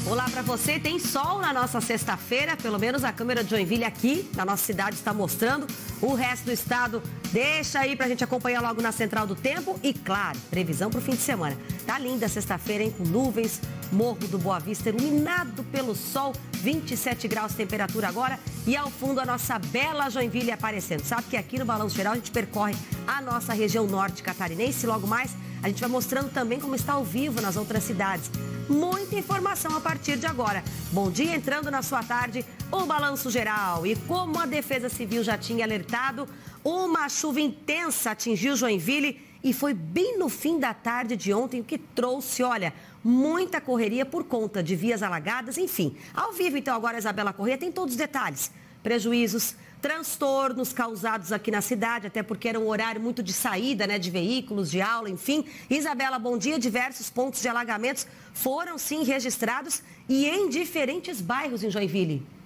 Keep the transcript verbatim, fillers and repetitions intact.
Olá para você, tem sol na nossa sexta-feira, pelo menos a câmera de Joinville aqui na nossa cidade está mostrando. O resto do estado deixa aí pra gente acompanhar logo na Central do Tempo e, claro, previsão pro fim de semana. Tá linda a sexta-feira, hein? Com nuvens, Morro do Boa Vista iluminado pelo sol, vinte e sete graus de temperatura agora e ao fundo a nossa bela Joinville aparecendo. Sabe que aqui no Balanço Geral a gente percorre a nossa região norte catarinense, logo mais a gente vai mostrando também como está ao vivo nas outras cidades. Muita informação a partir de agora. Bom dia, entrando na sua tarde, o Balanço Geral. E como a Defesa Civil já tinha alertado, uma chuva intensa atingiu Joinville e foi bem no fim da tarde de ontem, o que trouxe, olha, muita correria por conta de vias alagadas, enfim. Ao vivo, então, agora a Isabela Corrêa tem todos os detalhes. Prejuízos, transtornos causados aqui na cidade, até porque era um horário muito de saída, né, de veículos, de aula, enfim. Isabela, bom dia. Diversos pontos de alagamentos foram, sim, registrados e em diferentes bairros em Joinville.